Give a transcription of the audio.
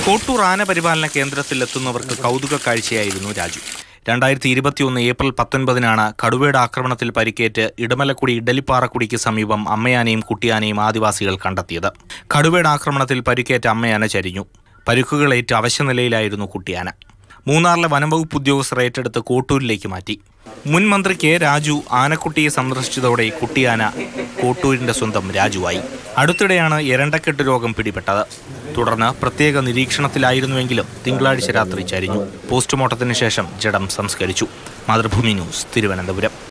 കോട്ടൂർ ആന പരിപാലന കേന്ദ്രത്തിലെത്തുന്നവർക്ക് കൗതുക കാഴ്ചയായിരുന്നു രാജു. 2021 ഏപ്രിൽ 19 കടുവയുടെ ആക്രമണത്തിൽ പരിക്കേറ്റ് ഇടമലക്കുടി ഇഡലിപ്പാറക്കുടിക്ക് സമീപം അമ്മയാനയും കുട്ടിയാനയും ആദിവാസികൾ കണ്ടെത്തിയത്. കടുവയുടെ ആക്രമണത്തിൽ പരിക്കേറ്റ അമ്മയാന ചരിഞ്ഞു. പരുക്കുകളേറ്റ് അവശനിലയിലായിരുന്നു കുട്ടിയാന. മൂന്നാറിലെ വനംവകുപ്പ് ഉദ്യോഗസ്ഥർ ഏറ്റെടുത്ത് കോട്ടൂരിലേക്ക് മാറ്റി. മുൻ മന്ത്രി കെ രാജു ആനക്കുട്ടിയെ സന്ദർശിച്ചതോടെ കുട്ടിയാന കോട്ടൂരിന്റെ സ്വന്തം രാജുവായി. അടുത്തിടെയാണ് എരണ്ടക്കെട്ട് രോഗം പിടിപെട്ടത്. തുടർന്ന് പ്രത്യേക നിരീക്ഷണത്തിലായിരുന്നുവെങ്കിലും തിങ്കളാഴ്ച രാത്രി ചരിഞ്ഞു. പോസ്റ്റ്മോർട്ടത്തിന് ശേഷം ജഡം സംസ്കരിച്ചു. മാതൃഭൂമി ന്യൂസ്, തിരുവനന്തപുരം.